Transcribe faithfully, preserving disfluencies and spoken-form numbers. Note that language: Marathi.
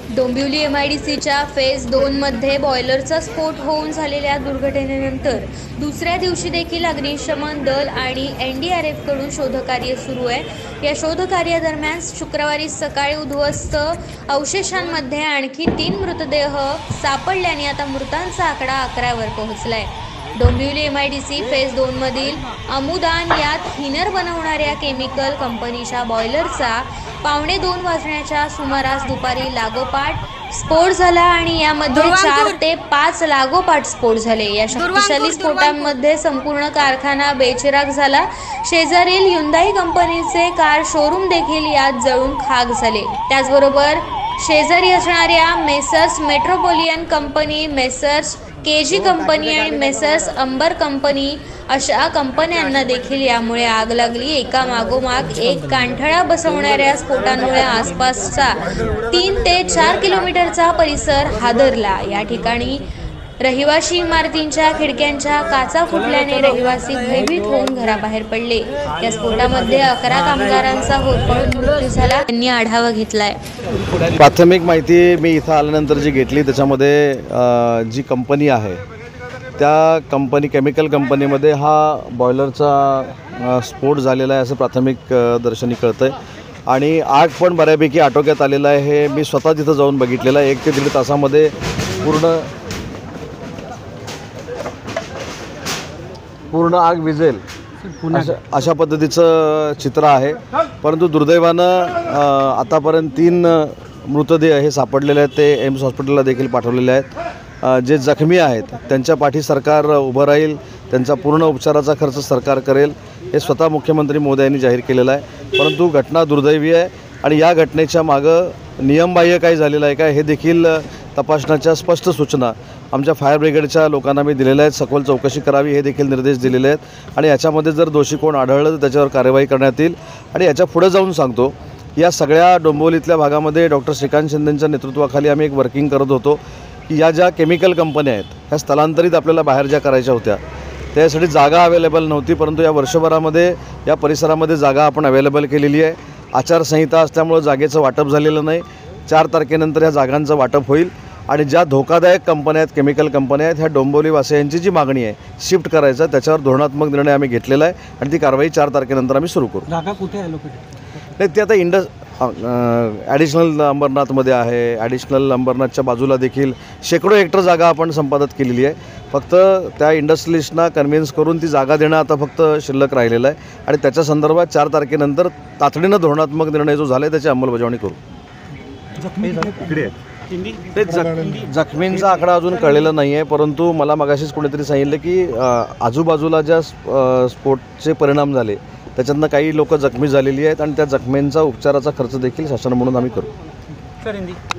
डोंबिवली एम आय डी सीच्या फेज दोनमध्ये बॉयलरचा स्फोट होऊन झालेल्या दुर्घटनेनंतर दुसऱ्या दिवशी देखील अग्निशमन दल आणि एन डी आर एफकडून शोधकार्य सुरू आहे। या शोधकार्यादरम्यान शुक्रवारी सकाळी उद्ध्वस्त अवशेषांमध्ये आणखी तीन मृतदेह सापडल्याने आता मृतांचा आकडा अकरावर पोहोचला आहे। Dombivli M I D C phase दोनमधील अमुदान या थिनर बनवणाऱ्या केमिकल कंपनीच्या बॉयलरचा पावणे दोन वाजण्याच्या सुमारास दुपारी लागोपाठ स्फोट झाला आणि यामध्ये चार ते पाच लागोपाठ स्फोट झाले। या शक्तिशाली स्फोटांमध्ये संपूर्ण कारखाना बेचिराख झाला। शेजारील ह्युंदाई कंपनीचे कार शोरूम देखील यात जळून खाक झाले। त्याचबरोबर शेजारी असणाऱ्या messrs metropolitan company, messrs K G company आणि मेसर्स अंबर कंपनी अशा कंपन्यांना देखील यामुळे आग लागली। एका मागोमाग एक गांठळा बसवणाऱ्या स्फोटांमुळे आसपासचा तीन ते चार किलोमीटरचा परिसर हादरला। या ठिकाणी रहिवासी इमारतींच्या खिडक्यांच्या काचा फुटल्याने रहिवासी भयभीत होऊन घराबाहेर पडले। या स्फोटामध्ये अकरा कामगारांचा होरपळून मृत्यू झाला। त्यांनी आढावा घेतलाय। प्राथमिक माहिती मी इथं आल्यानंतर जी घेतली त्याच्यामध्ये जी कंपनी आहे त्या कंपनी केमिकल कंपनीमध्ये हा बॉयलरचा स्फोट झालेला आहे असं प्राथमिक दर्शनी कळतं आहे आणि आग पण बऱ्यापैकी आटोक्यात आलेला आहे। हे मी स्वतः तिथं जाऊन बघितलेलं आहे। एक ते दीड तासामध्ये पूर्ण पूर्ण आग विझेल अशा अशा पद्धतीचं चित्र आहे। परंतु दुर्दैवानं आतापर्यंत तीन मृतदेह हे सापडलेले आहेत। ते एम्स हॉस्पिटलला देखील पाठवलेले आहेत। जे जखमी आहेत त्यांच्या पाठी सरकार उभं राहील, त्यांचा पूर्ण उपचाराचा खर्च सरकार करेल हे स्वतः मुख्यमंत्री महोदयांनी जाहीर केलेलं आहे। परंतु घटना दुर्दैवी आहे आणि या घटनेच्या मागं नियमबाह्य काय झालेलं आहे का हे देखील तपासण्याच्या स्पष्ट सूचना आमच्या फायर ब्रिगेडच्या लोकांना मी दिलेल्या आहेत। सखोल चौकशी करावी हे देखील निर्देश दिलेले आहेत आणि याच्यामध्ये जर दोषी कोण आढळलं तर त्याच्यावर कार्यवाही करण्यात येईल। आणि याच्या पुढे जाऊन सांगतो, या सगळ्या डोंबिवलीतल्या भागामध्ये डॉक्टर श्रीकांत शिंदेंच्या नेतृत्वाखाली आम्ही एक वर्किंग करत होतो की या ज्या केमिकल कंपन्या आहेत ह्या स्थलांतरित आपल्याला बाहेर ज्या करायच्या होत्या त्यासाठी जागा अवेलेबल नव्हती, परंतु या वर्षभरामध्ये या परिसरामध्ये जागा आपण अवेलेबल केलेली आहे। आचारसंहिता असल्यामुळं जागेचं वाटप झालेलं नाही। चार तारखेनंतर ह्या जागांचं वाटप होईल आणि ज्या धोकादायक कंपन्या आहेत, केमिकल कंपन्या आहेत, ह्या डोंबिवलीवासियांची जी मागणी आहे शिफ्ट करायचं त्याच्यावर धोरणात्मक निर्णय आम्ही घेतलेला आहे आणि ती कारवाई चार तारखेनंतर आम्ही सुरू करू। जागा कुठे आहे लोकेटेड? नाही, ते आता इंडस ॲडिशनल अंबरनाथमध्ये आहे। ॲडिशनल अंबरनाथच्या बाजूला देखील शेकडो हेक्टर जागा आपण संपादित केलेली आहे। फक्त त्या इंडस्ट्रियलिस्टना कन्व्हिन्स करून ती जागा देणं आता फक्त शिल्लक राहिलेलं आहे आणि त्याच्या संदर्भात चार तारखेनंतर तातडीनं धोरणात्मक निर्णय जो झाला आहे त्याची अंमलबजावणी करू। जखमी ते जख जखमींचा आकडा अजून कळलेला नाही आहे, परंतु मला मगाशीच कोणीतरी सांगितलं की आजूबाजूला ज्या स्फोटचे परिणाम झाले त्याच्यातनं काही लोक जखमी झालेली आहेत आणि त्या जखमींचा उपचाराचा खर्च देखील शासन म्हणून आम्ही करू।